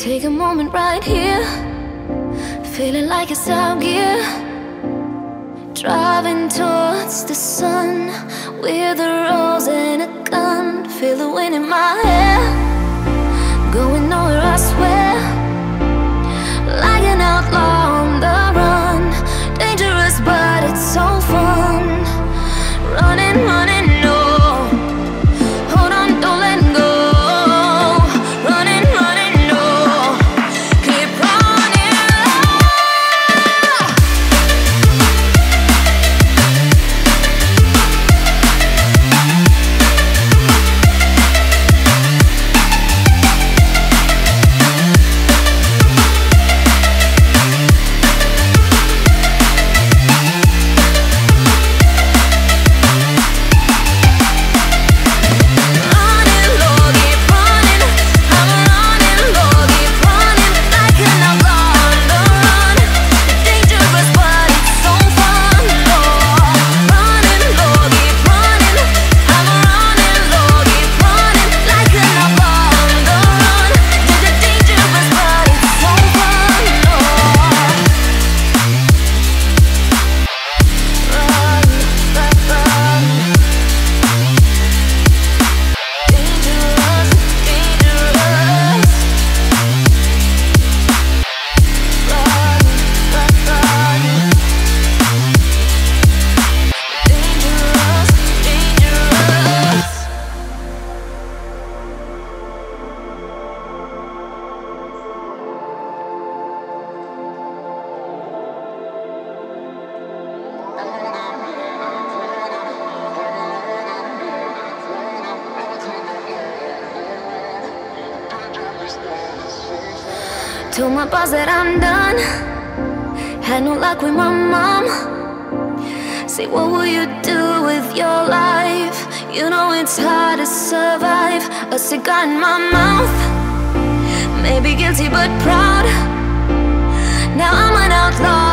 Take a moment right here, feeling like it's out gear. Driving towards the sun with a rose and a gun. Feel the wind in my hair, going nowhere I swear. Like an outlaw on the run, dangerous but it's so fun. Running, running, no, hold on, don't let go. Running, running, no, keep running. Told my boss that I'm done. Had no luck with my mom. Say, what will you do with your life? You know it's hard to survive. A cigar in my mouth, maybe guilty but proud. Now I'm an outlaw.